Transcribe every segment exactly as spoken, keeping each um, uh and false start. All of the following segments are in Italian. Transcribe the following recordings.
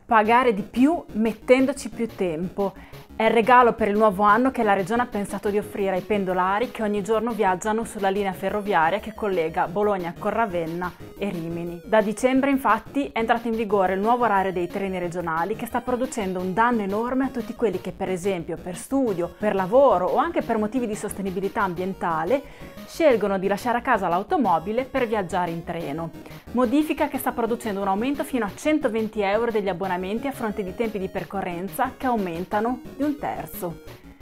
Pagare di più mettendoci più tempo. È il regalo per il nuovo anno che la Regione ha pensato di offrire ai pendolari che ogni giorno viaggiano sulla linea ferroviaria che collega Bologna con Ravenna e Rimini. Da dicembre, infatti, è entrato in vigore il nuovo orario dei treni regionali che sta producendo un danno enorme a tutti quelli che, per esempio, per studio, per lavoro o anche per motivi di sostenibilità ambientale, scelgono di lasciare a casa l'automobile per viaggiare in treno. Modifica che sta producendo un aumento fino a centoventi euro degli abbonamenti a fronte di tempi di percorrenza che aumentano di un terzo.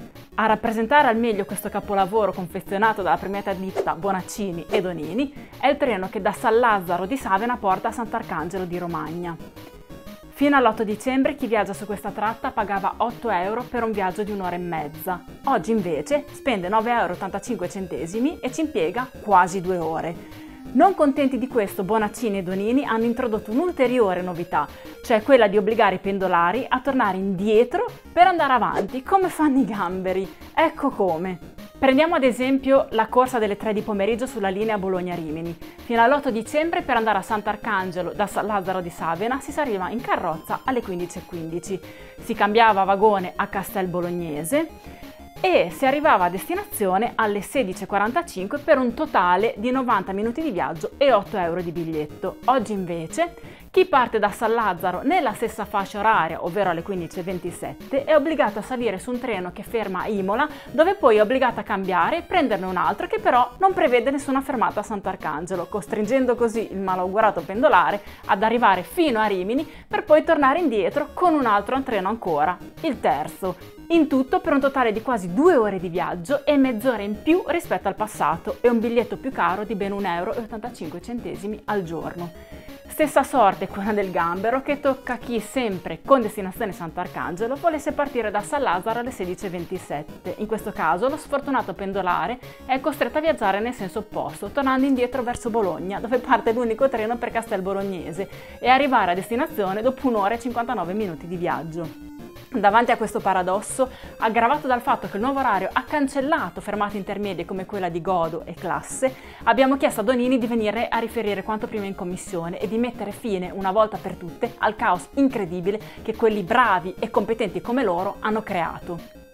A rappresentare al meglio questo capolavoro confezionato dalla premiata ditta Bonaccini e Donini è il treno che da San Lazzaro di Savena porta a Sant'Arcangelo di Romagna. Fino all'otto dicembre chi viaggia su questa tratta pagava otto euro per un viaggio di un'ora e mezza. Oggi invece spende nove euro e ottantacinque centesimi e ci impiega quasi due ore. Non contenti di questo, Bonaccini e Donini hanno introdotto un'ulteriore novità, cioè quella di obbligare i pendolari a tornare indietro per andare avanti, come fanno i gamberi. Ecco come. Prendiamo ad esempio la corsa delle tre di pomeriggio sulla linea Bologna-Rimini. Fino all'otto dicembre per andare a Sant'Arcangelo da San Lazzaro di Savena si saliva in carrozza alle quindici e quindici. Si cambiava vagone a Castel Bolognese e si arrivava a destinazione alle sedici e quarantacinque per un totale di novanta minuti di viaggio e otto euro di biglietto. Oggi invece chi parte da San Lazzaro nella stessa fascia oraria, ovvero alle quindici e ventisette, è obbligato a salire su un treno che ferma a Imola, dove poi è obbligato a cambiare e prenderne un altro che però non prevede nessuna fermata a Sant'Arcangelo, costringendo così il malaugurato pendolare ad arrivare fino a Rimini per poi tornare indietro con un altro treno ancora, il terzo. In tutto per un totale di quasi due ore di viaggio e mezz'ora in più rispetto al passato e un biglietto più caro di ben un euro e ottantacinque centesimi al giorno. Stessa sorte quella del gambero che tocca a chi sempre con destinazione Sant'Arcangelo volesse partire da San Lazzaro alle sedici e ventisette. In questo caso lo sfortunato pendolare è costretto a viaggiare nel senso opposto, tornando indietro verso Bologna, dove parte l'unico treno per Castel Bolognese, e arrivare a destinazione dopo un'ora e cinquantanove minuti di viaggio. Davanti a questo paradosso, aggravato dal fatto che il nuovo orario ha cancellato fermate intermedie come quella di Godo e Classe, abbiamo chiesto a Donini di venire a riferire quanto prima in commissione e di mettere fine, una volta per tutte, al caos incredibile che quelli bravi e competenti come loro hanno creato.